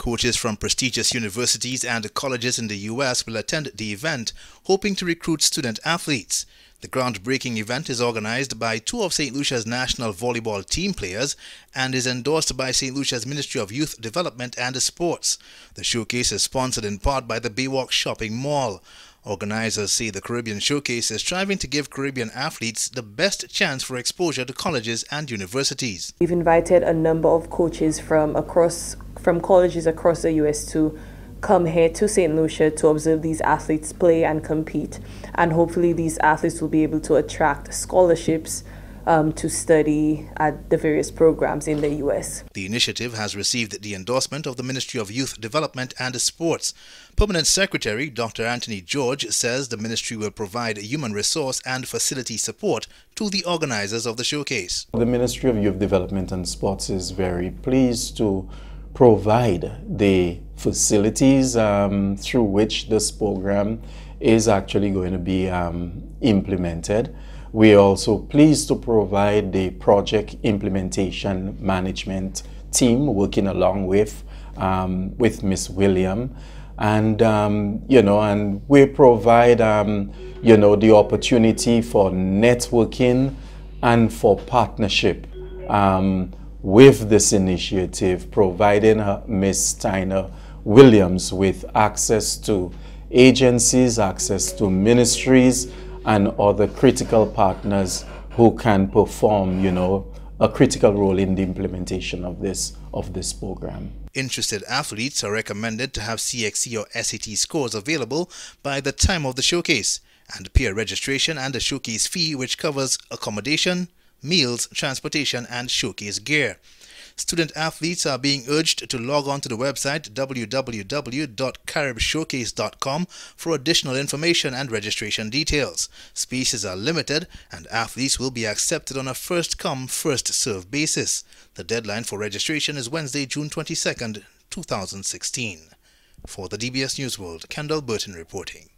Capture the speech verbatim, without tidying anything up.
Coaches from prestigious universities and colleges in the U S will attend the event, hoping to recruit student athletes. The groundbreaking event is organized by two of Saint Lucia's national volleyball team players and is endorsed by Saint Lucia's Ministry of Youth Development and Sports. The showcase is sponsored in part by the Baywalk Shopping Mall. Organizers say the Caribbean Showcase is striving to give Caribbean athletes the best chance for exposure to colleges and universities. We've invited a number of coaches from across from colleges across the U S to come here to Saint Lucia to observe these athletes play and compete, and hopefully these athletes will be able to attract scholarships um, to study at the various programs in the U S. The initiative has received the endorsement of the Ministry of Youth Development and Sports. Permanent Secretary Doctor Anthony George says the ministry will provide human resource and facility support to the organizers of the showcase. The Ministry of Youth Development and Sports is very pleased to provide the facilities um, through which this program is actually going to be um, implemented. We are also pleased to provide the project implementation management team working along with um, with Miss William, and um, you know, and we provide um, you know the opportunity for networking and for partnership um, with this initiative, providing uh, Miss Steiner Williams with access to agencies, access to ministries, and other critical partners who can perform, you know, a critical role in the implementation of this of this program. Interested athletes are recommended to have C X C or S A T scores available by the time of the showcase, and pay a registration and a showcase fee which covers accommodation, meals, transportation, and showcase gear. Student athletes are being urged to log on to the website w w w dot carib showcase dot com for additional information and registration details. Spaces are limited and athletes will be accepted on a first-come, first-served basis. The deadline for registration is Wednesday, June twenty-second, two thousand sixteen. For the D B S News World, Kendall Burton reporting.